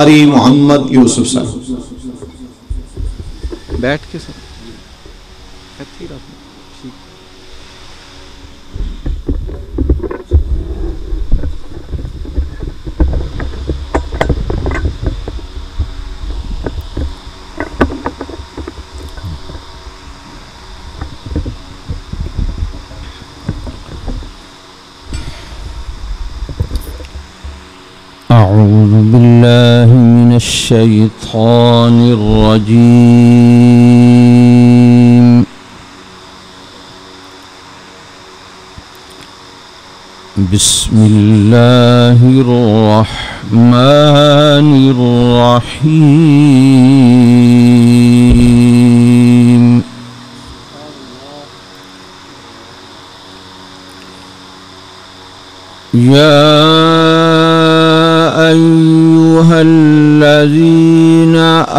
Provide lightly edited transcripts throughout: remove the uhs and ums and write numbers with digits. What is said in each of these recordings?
मोहम्मद यूसुफ साहब बैठ के सर أعوذ بالله من الشيطان الرجيم بسم الله الرحمن الرحيم يا أيها الذين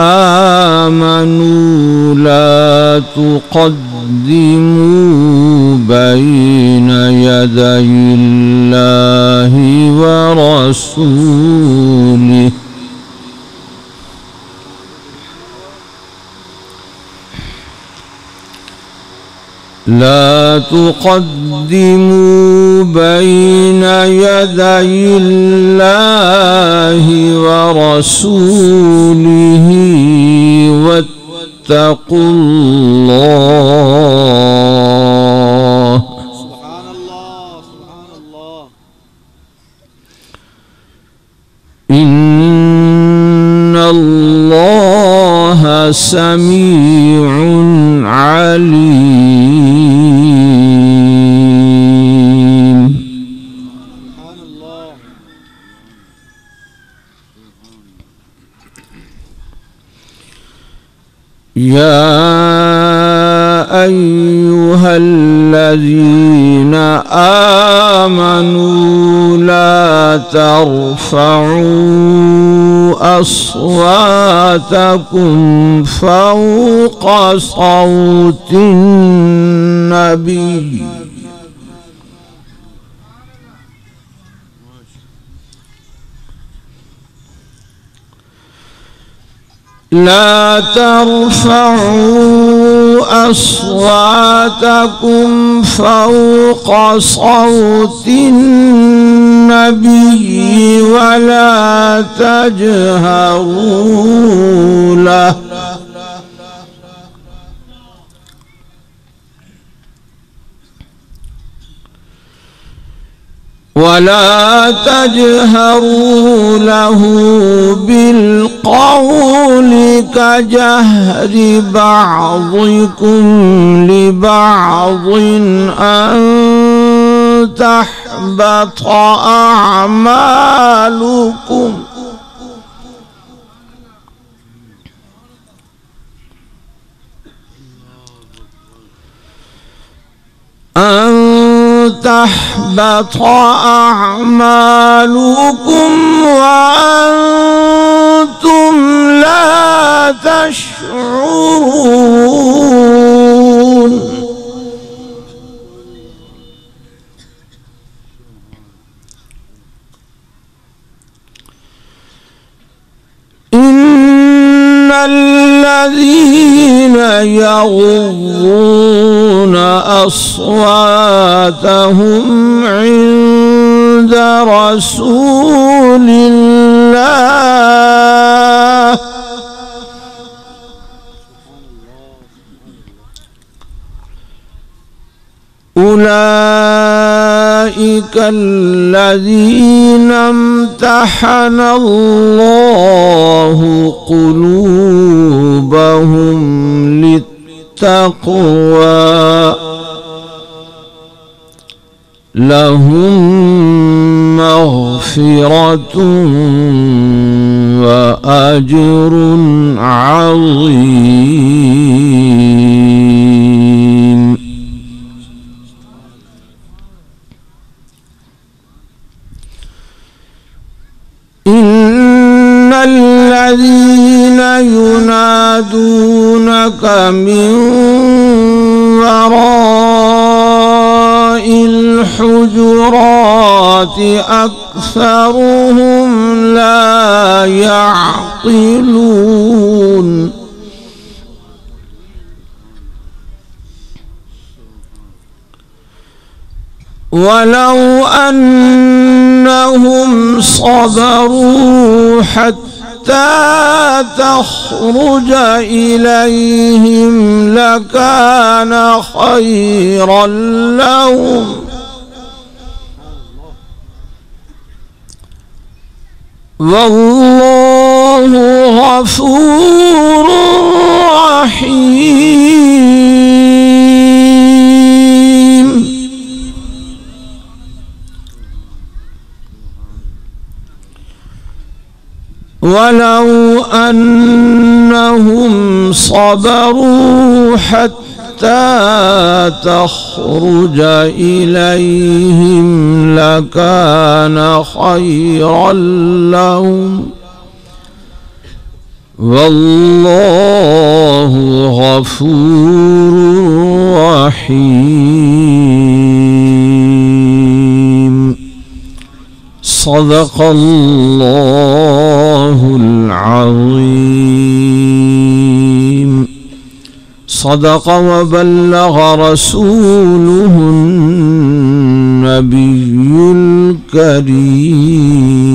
آمنوا لا تقدموا بين يدي الله ورسوله لا تقدموا بين يدي الله ورسوله واتقوا الله سبحان الله سبحان الله إن الله سميع عليم يا أيها الذين آمنوا لا ترفعوا أصواتكم فوق صوت النبي لا ترفعوا أصواتكم فوق صوت النبي ولا تجهروا له بالقول كجهر بعضكم لبعض أن تحبط أعمالكم وأنتم لا تشعرون إن الذين يغضون أصواتهم عند رسول الله أولئك الذين امتحن الله قلوبهم للتقوى لهم مغفرة وأجر عظيم إن الذين ينادونك من وراء الحجرات أكثرهم لا يعلمون يعقلون ولو أنهم صبروا حتى تخرج إليهم لكان خيرا لهم والله غفور رحيم ولو أنهم صبروا حتى تخرج إليهم لكان خيرا لهم والله غفور رحيم صدق الله العظيم صدق وبلغ رسوله النبي الكريم